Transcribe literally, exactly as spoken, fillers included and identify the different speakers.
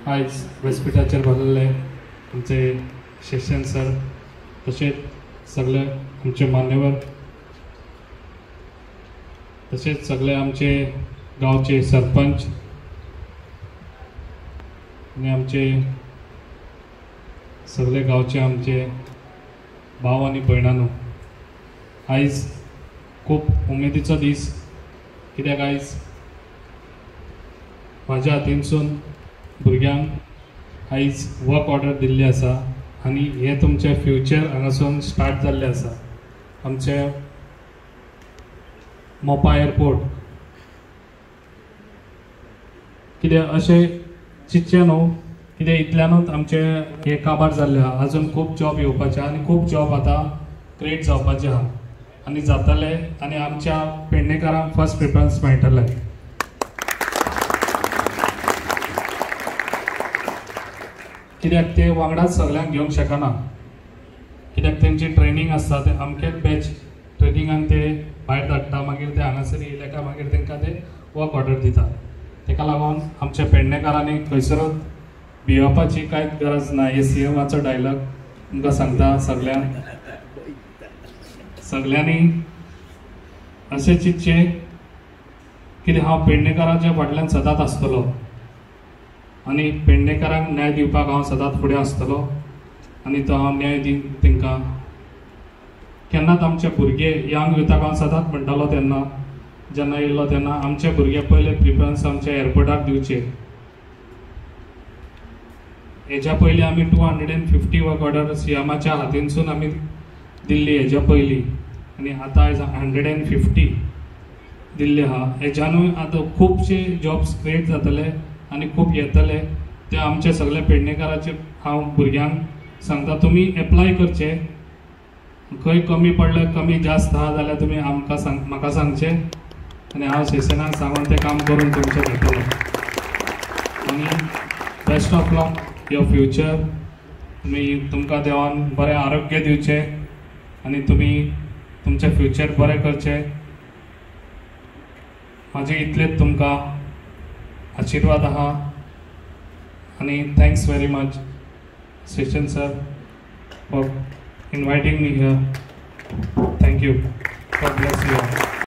Speaker 1: आज व्यासपीठाचेर भरलेले आमचे सेशन सर तसेच सगळे आमचे मान्यवर तसेच सगळे आमचे गावचे सरपंच आणि आमचे सगळे गावचे आमचे भाव आणि भयणांनो, आयज खूप उमेदीचो दीस कित्याक आयज म्हाज्या हातीनसून भुरग्यांक आयज वर्क ऑर्डर दिल्ली आसा आनी हे तुमचे फ्युचर हांगासून स्टार्ट जाल्ले आसा। आमचे मोपा एअरपोर्ट कित्याक अशें चिंतचें न्हू, कित्याक इतल्यानूच आमचे हे काबार जाल्ले आहा। अजून खूब जॉब येवपाचे आनी खूब जॉब आतां क्रिएट जावपाचे आहा आनी जातले आनी आमच्या पेडणेकारांक फर्स्ट प्रिफरन्स मेळटले। कित्याक ते वांगडाच सगळ्यांक घेवंक शकना, कित्याक तेंची ट्रेनिंग आसता ते अमकेच बॅच ट्रेनिंगाक ते भायर धाडटा, मागीर ते हांगासर येयले काय मागीर तेंकां ते वर्क ऑर्डर दिता। तेका लागून आमच्या पेडणेकारांनी खंयसरूच भिवपाची कांयच गरज ना। हे सीएमाचो डायलॉग तुमकां सांगता सगळ्यांक सगळ्यांनी अशें चिंतचें कित्याक हांव पेडणेकारांच्या फाटल्यान सदांच आसतलो आनी पेडणेकारांक न्याय दिवपाक हांव सदांच फुडें आसतलो आनी तो हांव न्याय दिवन तेंकां केन्नाच आमचे भुरगे यंग युथाक हांव सदांच म्हणटालो तेन्ना जेन्ना येयल्लो तेन्ना आमचे भुरगे पयले प्रिफरन्स आमच्या एअरपोर्टार दिवचे। हेच्या पयलीं आमी two hundred and fifty work order सीएमाच्या हातीनसून आमी दिल्ली हेच्या पयलीं आनी आतां आयज हंड्रेड एंड फिफ्टी दिल्ली आहा। हेच्यानूय आतां खुबशे जॉब्स क्रिएट जातले आनी खूब येतले। ते आमचे सगळे पेडणेकाराचे हांव भुरग्यांक सांगता तुमी एप्लाय करचे, खंय कमी पडले कमी जास्त आहा जाल्यार तुमी आमकां सांग म्हाका सांगचे आनी हांव सेशनाक सांगून तें काम करून तुमचें घेतलो। आनी best of luck your future. तुमी तुमकां देवान बरें आरोग्य दिवचें आनी तुमी तुमचें फ्युचर बरें करचें। म्हाजे इतलेच तुमकां आशीर्वाद आहा आनी thanks very much session sir for inviting me here. Thank you. God bless you all.